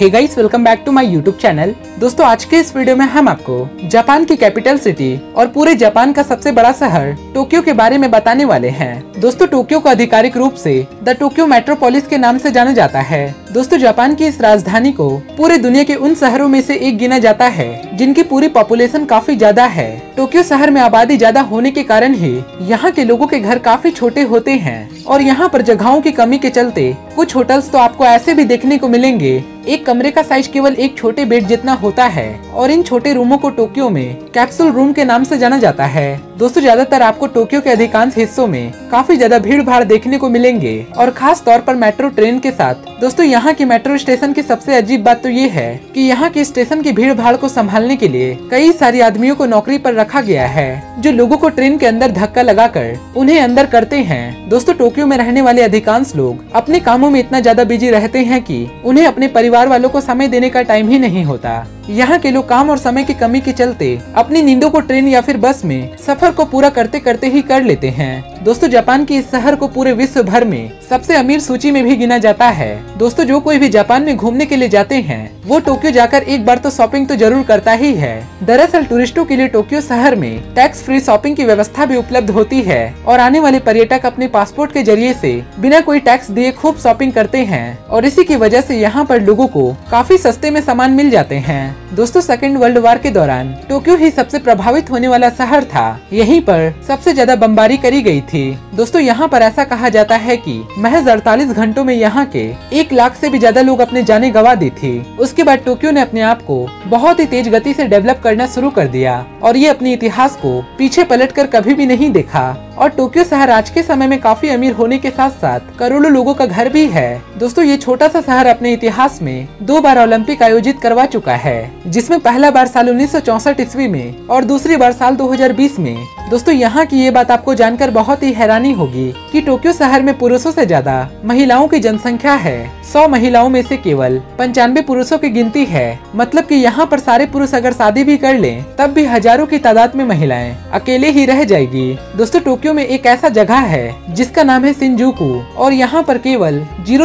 Hey guys, welcome back to my YouTube channel. दोस्तों, आज के इस वीडियो में हम आपको जापान की कैपिटल सिटी और पूरे जापान का सबसे बड़ा शहर टोक्यो के बारे में बताने वाले हैं। दोस्तों, टोक्यो को आधिकारिक रूप से द टोक्यो मेट्रोपोलिस के नाम से जाना जाता है। दोस्तों, जापान की इस राजधानी को पूरे दुनिया के उन शहरों में से एक गिना जाता है जिनकी पूरी पॉपुलेशन काफी ज्यादा है। टोक्यो शहर में आबादी ज्यादा होने के कारण ही यहाँ के लोगों के घर काफी छोटे होते हैं और यहाँ पर जगहों की कमी के चलते कुछ होटल्स तो आपको ऐसे भी देखने को मिलेंगे। एक कमरे का साइज केवल एक छोटे बेड जितना होता है और इन छोटे रूमों को टोक्यो में कैप्सूल रूम के नाम से जाना जाता है। दोस्तों, ज्यादातर आपको टोक्यो के अधिकांश हिस्सों में काफी ज्यादा भीड़ भाड़ देखने को मिलेंगे और खास तौर पर मेट्रो ट्रेन के साथ। दोस्तों, यहाँ की मेट्रो स्टेशन की सबसे अजीब बात तो ये है कि यहाँ के स्टेशन की भीड़ भाड़ को संभालने के लिए कई सारे आदमियों को नौकरी पर रखा गया है जो लोगों को ट्रेन के अंदर धक्का लगाकर उन्हें अंदर करते हैं। दोस्तों, टोक्यो में रहने वाले अधिकांश लोग अपने कामों में इतना ज्यादा बिजी रहते हैं कि उन्हें अपने परिवार वालों को समय देने का टाइम ही नहीं होता। यहाँ के लोग काम और समय की कमी के चलते अपनी नींदों को ट्रेन या फिर बस में सफर को पूरा करते करते ही कर लेते हैं। दोस्तों, जापान के इस शहर को पूरे विश्व भर में सबसे अमीर सूची में भी गिना जाता है। दोस्तों, जो कोई भी जापान में घूमने के लिए जाते हैं वो टोक्यो जाकर एक बार तो शॉपिंग तो जरूर करता ही है। दरअसल टूरिस्टों के लिए टोक्यो शहर में टैक्स फ्री शॉपिंग की व्यवस्था भी उपलब्ध होती है और आने वाले पर्यटक अपने पासपोर्ट के जरिए से बिना कोई टैक्स दिए खूब शॉपिंग करते हैं और इसी की वजह से यहाँ पर लोगों को काफी सस्ते में सामान मिल जाते हैं। दोस्तों, सेकेंड वर्ल्ड वॉर के दौरान टोक्यो ही सबसे प्रभावित होने वाला शहर था। यहीं पर सबसे ज्यादा बमबारी करी गई थी। दोस्तों, यहाँ पर ऐसा कहा जाता है कि महज 48 घंटों में यहाँ के 1 लाख से भी ज्यादा लोग अपने जाने गंवा दी थी। उसके बाद टोक्यो ने अपने आप को बहुत ही तेज गति से डेवलप करना शुरू कर दिया और ये अपने इतिहास को पीछे पलटकर कभी भी नहीं देखा। और टोक्यो शहर आज के समय में काफी अमीर होने के साथ साथ करोड़ों लोगों का घर भी है। दोस्तों, ये छोटा सा शहर अपने इतिहास में 2 बार ओलंपिक आयोजित करवा चुका है, जिसमें पहला बार साल 1964 ईस्वी में और दूसरी बार साल 2020 में। दोस्तों, यहाँ की ये बात आपको जानकर बहुत ही हैरानी होगी कि टोक्यो शहर में पुरुषों से ज्यादा महिलाओं की जनसंख्या है। 100 महिलाओं में से केवल 95 पुरुषों की गिनती है। मतलब कि यहाँ पर सारे पुरुष अगर शादी भी कर लें तब भी हजारों की तादाद में महिलाएं अकेले ही रह जाएगी। दोस्तों, टोक्यो में एक ऐसा जगह है जिसका नाम है शिंजुकू और यहाँ पर केवल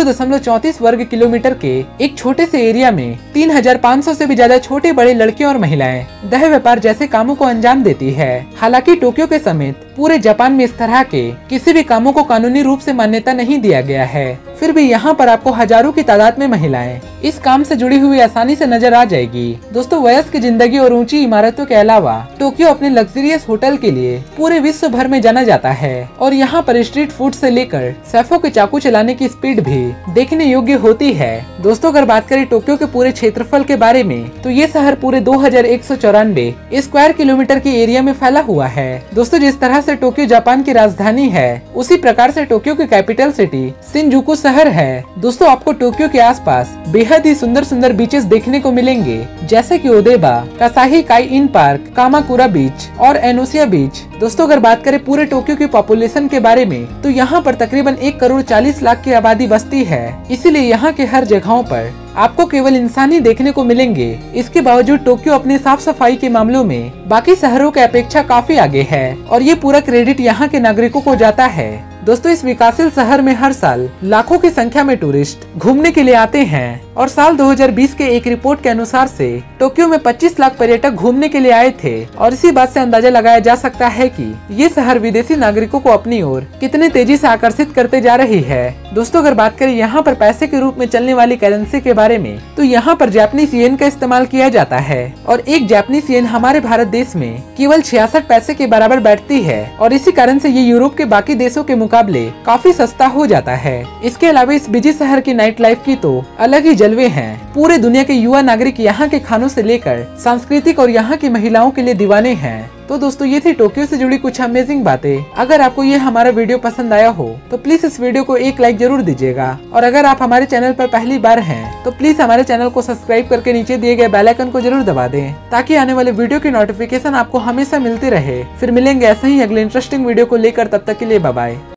0.34 वर्ग किलोमीटर के एक छोटे से एरिया में 3500 से भी ज्यादा छोटे बड़े लड़के और महिलाएं देह व्यापार जैसे कामों को अंजाम देती है। हालांकि टोक्यो के समेत पूरे जापान में इस तरह के किसी भी कामों को कानूनी रूप से मान्यता नहीं दिया गया है, फिर भी यहाँ पर आपको हजारों की तादाद में महिलाएं इस काम से जुड़ी हुई आसानी से नजर आ जाएगी। दोस्तों, वयस्क जिंदगी और ऊंची इमारतों के अलावा टोक्यो अपने लग्जरियस होटल के लिए पूरे विश्व भर में जाना जाता है और यहाँ पर स्ट्रीट फूड से लेकर शेफों के चाकू चलाने की स्पीड भी देखने योग्य होती है। दोस्तों, अगर बात करें टोक्यो के पूरे क्षेत्रफल के बारे में तो ये शहर पूरे 2194 स्क्वायर किलोमीटर के एरिया में फैला हुआ है। दोस्तों, जिस तरह से टोक्यो जापान की राजधानी है उसी प्रकार से टोक्यो की कैपिटल सिटी शिंजुकू शहर है। दोस्तों, आपको टोक्यो के आसपास बेहद ही सुंदर सुंदर बीचेस देखने को मिलेंगे, जैसे कि ओदेबा, कासाही काई इन पार्क, कामाकुरा बीच और एनोसिया बीच। दोस्तों, अगर बात करें पूरे टोक्यो की पॉपुलेशन के बारे में तो यहाँ पर तकरीबन 1 करोड़ 40 लाख की आबादी बसती है। इसीलिए यहाँ के हर जगहों पर आपको केवल इंसान ही देखने को मिलेंगे। इसके बावजूद टोक्यो अपने साफ सफाई के मामलों में बाकी शहरों के अपेक्षा काफी आगे है और ये पूरा क्रेडिट यहाँ के नागरिकों को जाता है। दोस्तों, इस विकासशील शहर में हर साल लाखों की संख्या में टूरिस्ट घूमने के लिए आते हैं और साल 2020 के एक रिपोर्ट के अनुसार से टोक्यो में 25 लाख पर्यटक घूमने के लिए आए थे और इसी बात से अंदाजा लगाया जा सकता है कि ये शहर विदेशी नागरिकों को अपनी ओर कितने तेजी से आकर्षित करते जा रही है। दोस्तों, अगर बात करें यहाँ पर पैसे के रूप में चलने वाली करेंसी के बारे में तो यहाँ पर जापानीज येन का इस्तेमाल किया जाता है और एक जापानीज येन हमारे भारत देश में केवल 66 पैसे के बराबर बैठती है और इसी कारण से ये यूरोप के बाकी देशों के मुकाबले काफी सस्ता हो जाता है। इसके अलावा इस बिजी शहर की नाइट लाइफ की तो अलग ही जलवे हैं। पूरे दुनिया के युवा नागरिक यहाँ के खानों से लेकर सांस्कृतिक और यहाँ की महिलाओं के लिए दीवाने हैं। तो दोस्तों, ये थी टोक्यो से जुड़ी कुछ अमेजिंग बातें। अगर आपको ये हमारा वीडियो पसंद आया हो तो प्लीज इस वीडियो को एक लाइक जरूर दीजिएगा और अगर आप हमारे चैनल पर पहली बार हैं तो प्लीज हमारे चैनल को सब्सक्राइब करके नीचे दिए गए बेल आइकन को जरूर दबा दें ताकि आने वाले वीडियो की नोटिफिकेशन आपको हमेशा मिलती रहे। फिर मिलेंगे ऐसे ही अगले इंटरेस्टिंग वीडियो को लेकर, तब तक के लिए बाय बाय।